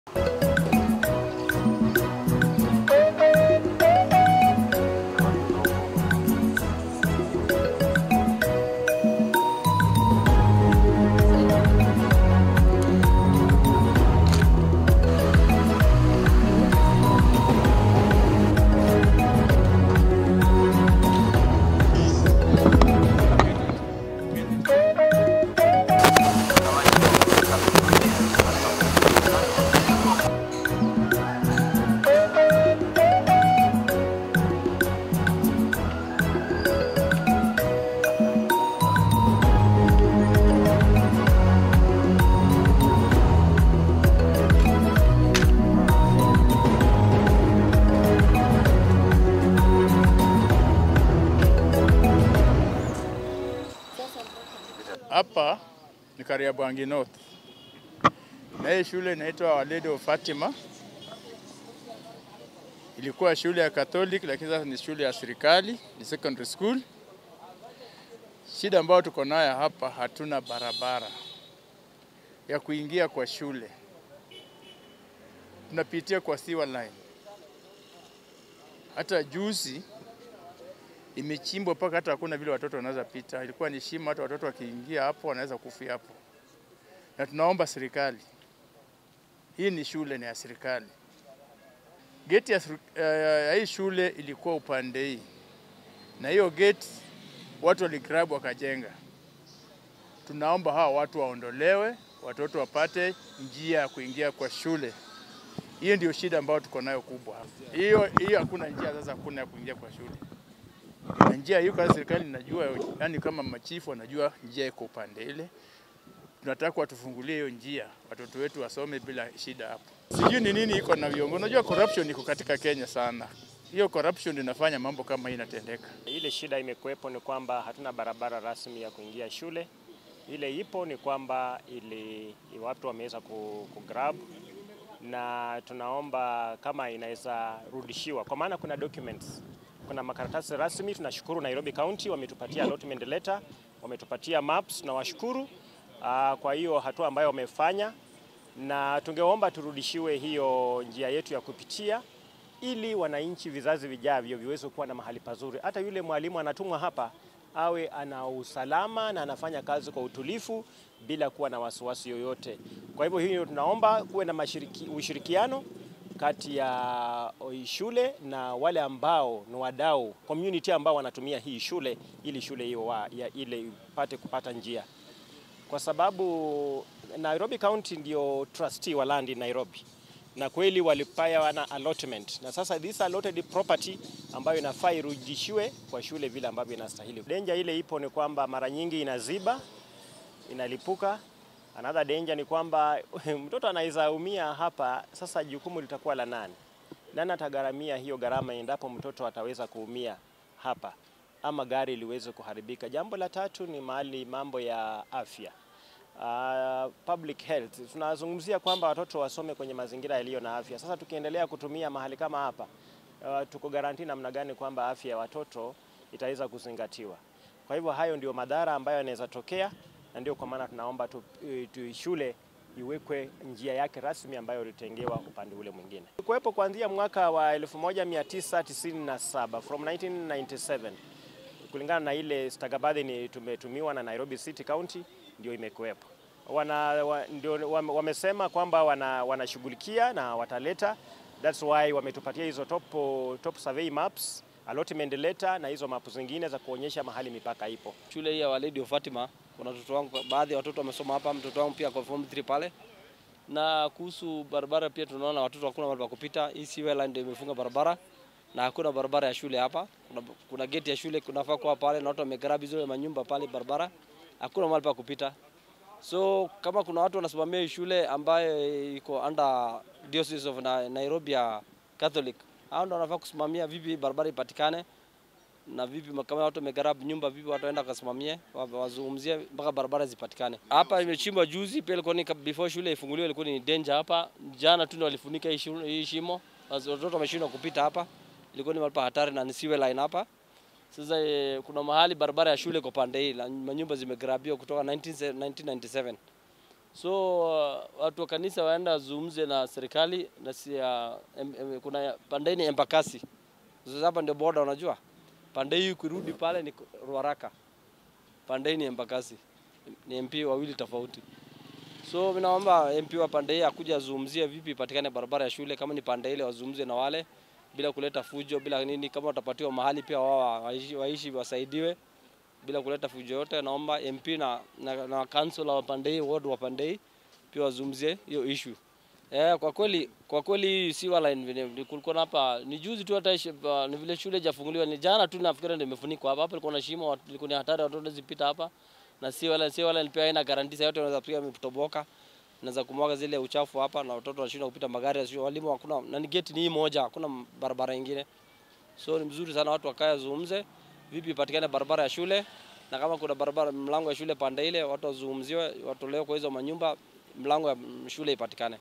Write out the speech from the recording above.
Hapa ni Kariabwangi North. Na hii shule inaitwa Our Lady of Fatima. Ilikuwa shule ya Catholic lakini sasa ni shule ya serikali, ni secondary school. Shida ambayo tuko nayo hapa, hatuna barabara ya kuingia kwa shule. Tunapitia kwa sewer line. Hata juzi imechimbwa paka hata hakuna vile watoto wanaweza pita. Ilikuwa ni shimo, hata watoto wakiingia hapo wanaweza kufia hapo. Na tunaomba serikali, hii ni shule ni ya serikali. Gate ya hii shule ilikuwa upande hii. Na hiyo gate watu waligrab wakajenga. Tunaomba hawa watu waondolewe, watoto wapate njia ya kuingia kwa shule. Hiyo ndio shida ambayo tuko nayo kubwa hapa. Hiyo hakuna njia sasa, hakuna ya kuingia kwa shule. Na njia hiyo kwa serikali najua, yani kama machifu wanajua njia iko upande ile. Tunataka watufungulie hiyo njia, watoto wetu wasome bila shida hapo. Sijui ni nini iko na viongozi. Unajua corruption iko katika Kenya sana. Hiyo corruption inafanya mambo kama hii inatendeka. Ile shida imekuwepo ni kwamba hatuna barabara rasmi ya kuingia shule. Ile ipo ni kwamba watu wameweza kugrab, na tunaomba kama inaweza rudishiwa, kwa maana kuna documents, kuna makaratasi rasmi. Tunashukuru Nairobi County wametupatia allotment letter, wametupatia maps na washukuru kwa hiyo hatua ambayo wamefanya, na tungeomba turudishiwe hiyo njia yetu ya kupitia ili wananchi vizazi vijavyo viweze kuwa na mahali pazuri. Hata yule mwalimu anatumwa hapa awe ana usalama na anafanya kazi kwa utulivu bila kuwa na wasiwasi yoyote. Kwa hivyo hiyo tunaomba kuwe na ushirikiano kati ya shule na wale ambao ni wadau, community ambao wanatumia hii shule, ili shule hiyo ile ipate kupata njia. Kwa sababu Nairobi County ndio trustee wa land in Nairobi, na kweli walipaya wana allotment, na sasa this allotted property ambayo inafaa irudishiwe kwa shule vile ambavyo inastahili. Danger ile ipo ni kwamba mara nyingi inaziba, inalipuka. Another danger ni kwamba mtoto anaweza umia hapa. Sasa jukumu litakuwa la nani? Nani atagharamia hiyo gharama endapo mtoto ataweza kuumia hapa ama gari liweze kuharibika? Jambo la tatu ni mambo ya afya. Public health. Tunazungumzia kwamba watoto wasome kwenye mazingira yaliyo na afya. Sasa tukiendelea kutumia mahali kama hapa, tuko guarantee namna gani kwamba afya ya watoto itaweza kuzingatiwa? Kwa hivyo hayo ndio madhara ambayo yanaweza tokea, na ndio kwa maana tunaomba shule iwekwe njia yake rasmi ambayo ilitengewa upande ule mwingine. Kuwepo kuanzia mwaka wa 1997, from 1997. Kulingana na ile stakabadhi ni tumetumiwa na Nairobi City County, ndio imekuwepo. Wamesema kwamba wanashughulikia na wataleta. That's why wametupatia hizo top survey maps, allotment letter na hizo mapu zingine za kuonyesha mahali mipaka ipo. Shule hii ya Our Lady of Fatima, kuna watoto wangu, baadhi ya watoto wamesoma hapa, mtoto wangu pia kwa form 3 pale. Na kuhusu barabara pia tunaona watoto hakuna mahali pa kupita. Hii sewer line ndio imefunga barabara na hakuna barabara ya shule hapa. Kuna gate ya shule kunafaa kwa pale, na watu wamegrab hizo manyumba pale barabara. Hakuna mahali pa kupita. So kama kuna watu wanasimamia shule ambayo iko under Diocese of Nairobi ya Catholic, hao ndio wanafaa kusimamia vipi barabara ipatikane, na vipi kama watu wamegrab nyumba, vipi watu waenda kusimamia, wazungumzie mpaka barabara zipatikane. Hapa imechimbwa juzi, pia ilikuwa ni before shule ifunguliwe, ilikuwa ni danger hapa. Jana tu ndio walifunika hii shimo, watoto wameshindwa kupita hapa. Ilikuwa ni mahali pa hatari na ni sewer line hapa. Sasa kuna mahali barabara ya shule kwa pande hii, manyumba zimegrabiwa kutoka 1997. So watu wa kanisa waenda zungumze na serikali na kuna pande ni Embakasi. Sasa hapa ndio border unajua. Pande hii kurudi pale ni Ruaraka. Pande ni Embakasi. Ni MP wawili tofauti. So mimi naomba MP wa pande hii akuja azungumzie vipi ipatikane barabara ya shule, kama ni pande ile wazungumze na wale bila kuleta fujo, bila nini, kama watapatiwa mahali pia wao waishi wasaidiwe bila kuleta fujo yote. Naomba MP na councilor wa pande hii, ward wa pande hii pia wazungumzie hiyo issue. Kwa kweli si wala kulikuwa hapa ni juzi tu, hata ni vile shule hajafunguliwa, ni jana tu nafikiri ndio imefunikwa hapa. Hapa kulikuwa na shimo, ilikuwa ni hatari watoto zipita hapa, na si wala pia haina guarantee yote, wanaweza pia mtoboka, naweza kumwaga zile uchafu hapa na watoto washinda kupita magari, walimu hakuna, na ni gate ni hii moja, hakuna barabara nyingine. So ni mzuri sana watu wakae zungumze vipi ipatikane barabara ya shule, na kama kuna barabara mlango ya shule pande ile watu wazungumziwe, watolewe kwa hizo manyumba, mlango ya shule ipatikane.